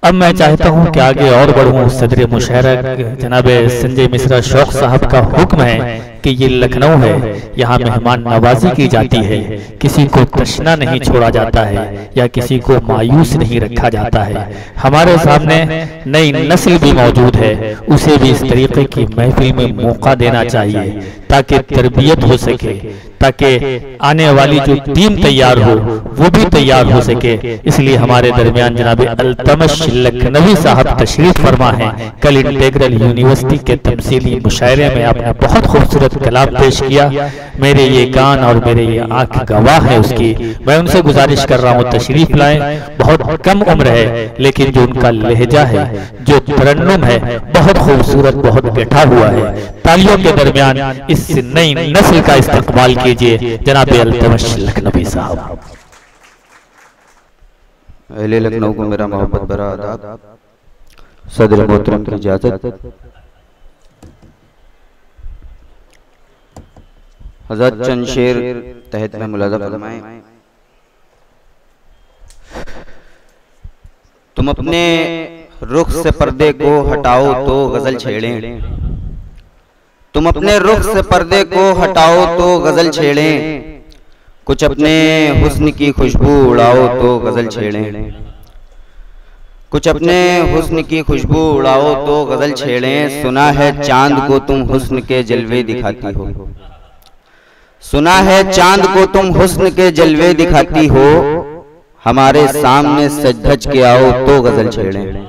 अब मैं चाहता हूं कि आगे और बढ़ूं। सदर मुशर्रफ जनाब संजय मिश्रा शौक साहब का हुक्म है कि ये लखनऊ है, यहाँ मेहमान नवाजी की जाती है, किसी को तशना नहीं छोड़ा जाता है या किसी को मायूस नहीं रखा जाता है। हमारे सामने नई नस्ल भी मौजूद है, उसे भी इस तरीके की महफिल में मौका देना चाहिए ताकि तरबियत हो सके, ताकि आने वाली जो टीम तैयार हो वो भी तैयार हो सके। इसलिए हमारे दरमियान जनाब अल्तमश लखनवी साहब तशरीफ फरमा है। कल इंटेग्रल यूनिवर्सिटी के तमसीली मुशायरे में आपने बहुत खूबसूरत कलाम पेश किया। मेरे ये कान और मेरे ये आंख गवाह है उसकी। मैं उनसे गुजारिश कर रहा हूँ तशरीफ लाएं। बहुत कम उम्र है लेकिन जो उनका लहजा है, जो तरन्नुम है, बहुत खूबसूरत, बहुत बैठा हुआ है। तालियों के दरमियान इस नई नस्ल का इस्तकबाल कीजिए जनाब अल्तमश लखनवी साहब। अहले लखनऊ को मेरा मोहब्बत भरा आदाब। सदर मोहतरम की इजाजत। हज़रत चंद शेर तहत में मुलाज़ा फरमाएं। तुम अपने रुख से पर्दे को हटाओ तो गजल छेड़ें, तुम अपने रुख से पर्दे को हटाओ तो गजल छेड़ें, कुछ अपने हुस्न की खुशबू उड़ाओ तो गजल छेड़ें, कुछ अपने हुस्न की खुशबू उड़ाओ तो गजल छेड़ें। सुना है चांद को तुम हुस्न के जलवे दिखाती हो, सुना है चांद को तुम हुस्न के जलवे दिखाती हो, हमारे सामने सज धज के आओ तो गजल छेड़ें।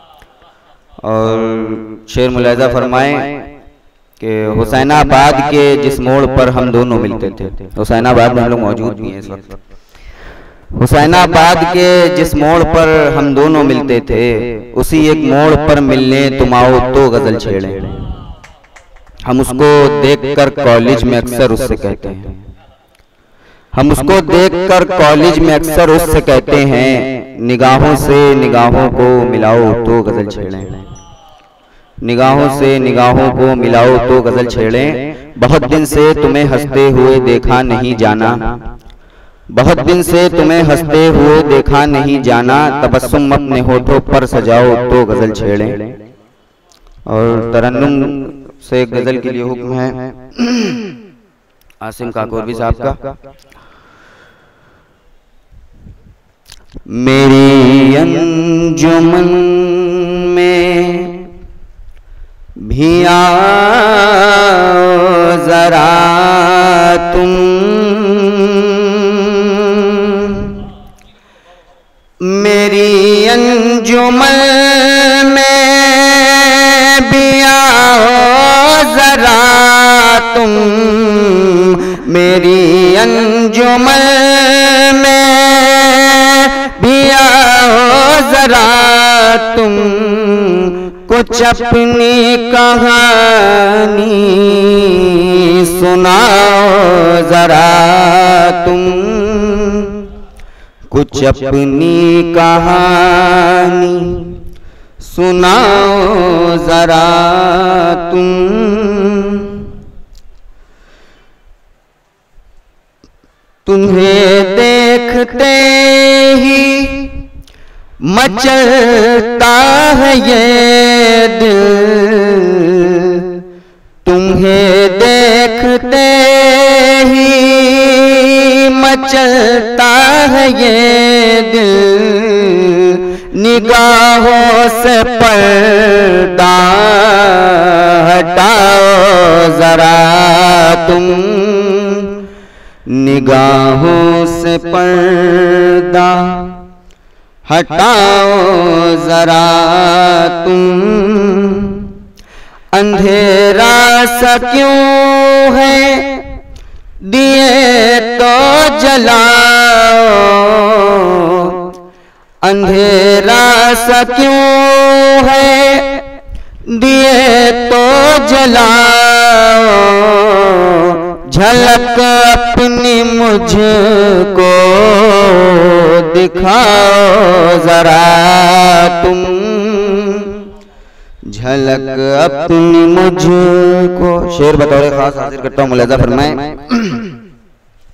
और शेर मुलाहिजा फरमाएं कि हुसैनाबाद के जिस मोड़ पर हम दोनों मिलते थे, हुसैनाबाद में हम लोग मौजूद भी हैं इस वक्त, हुसैनाबाद के जिस मोड़ पर हम दोनों मिलते थे, उसी एक मोड़ पर मिलने तुम आओ तो गजल छेड़ें। हम उसको देखकर कॉलेज में अक्सर उससे कहते हैं, हम उसको देखकर कॉलेज में अक्सर उससे कहते हैं, निगाहों से निगाहों को मिलाओ तो गजल छेड़ें, निगाहों से निगाहों को मिलाओ तो गजल छेड़ें। बहुत दिन से तुम्हें हंसते हुए देखा नहीं जाना, बहुत दिन से तुम्हें हंसते हुए देखा नहीं जाना, तबस्सुम अपने होठों पर सजाओ तो गजल छेड़ें। और तरन्नुम से एक गजल के लिए हुक्म है आसिम काकोरवी साहब का। मेरी अंजुमन में भी आओ जरा तुम, मेरी अंजुमन में भी आओ जरा तुम, मेरी अंजुमन में भी आओ जरा तुम, कुछ अपनी कहानी सुनाओ जरा तुम, कुछ अपनी कहानी सुनाओ जरा तुम। तुम्हें देखते ही मचलता है ये दिल, तुम्हें देखते ही मचलता है ये दिल, निगाहों से पर्दा हटाओ जरा तुम, निगाहों से पर्दा हटाओ जरा तुम। अंधेरा सा क्यों है दिए तो जलाओ, अंधेरा सा क्यों है दिए तो जलाओ, झलक अपनी मुझको दिखाओ जरा तुम, झलक अपनी मुझको। शेर बतौर खास हाजिर करता हूँ, मुलाहिजा फरमाएं।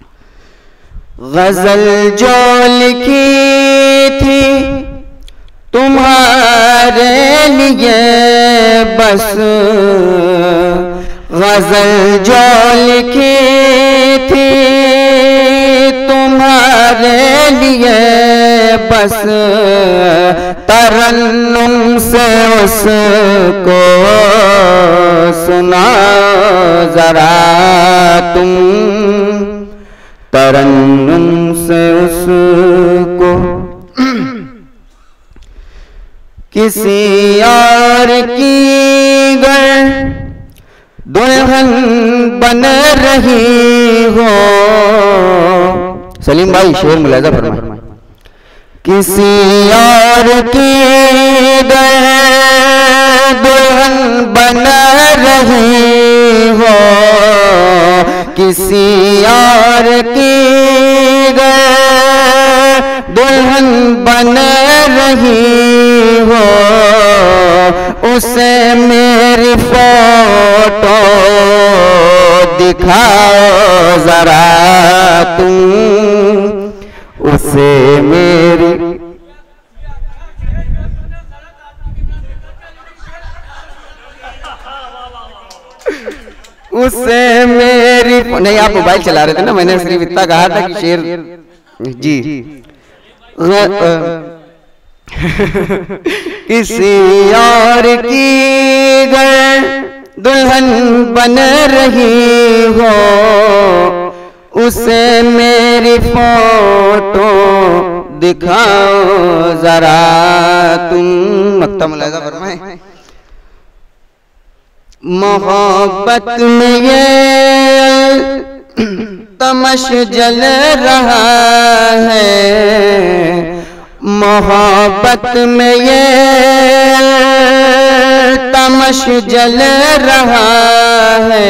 गजल जो लिखी थी तुम्हारे लिए बस गजल जो लिखी थी, तुम्हारे लिए बस तरन्नुम से उसको सुना जरा तुम, तरन्नुम से उसको। किसी और की गर दुल्हन बन रही हो, सलीम भाई शेर मुलाजा फरमाए। किसी और की गर दुल्हन बन रही हो, किसी और की गर दुल्हन बन रही हो, उसे मेरी फोटो दिखाओ जरा तुम, उसे मेरी उसे मेरी नहीं, आप मोबाइल चला रहे थे ना, मैंने सिर्फ इतना कहा था कि शेर जी किसी और की गर दुल्हन बन रही हो, उसे मेरी फोटो दिखाओ जरा तुम। मक्ता मुलाजा फरमाए। मोहब्बत में ये तमश जल रहा है, मोहब्बत में ये तमश जल रहा है,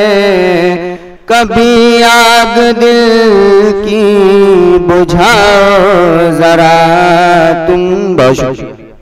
कभी आग दिल की बुझाओ जरा तुम। बहुत शुक्रिया।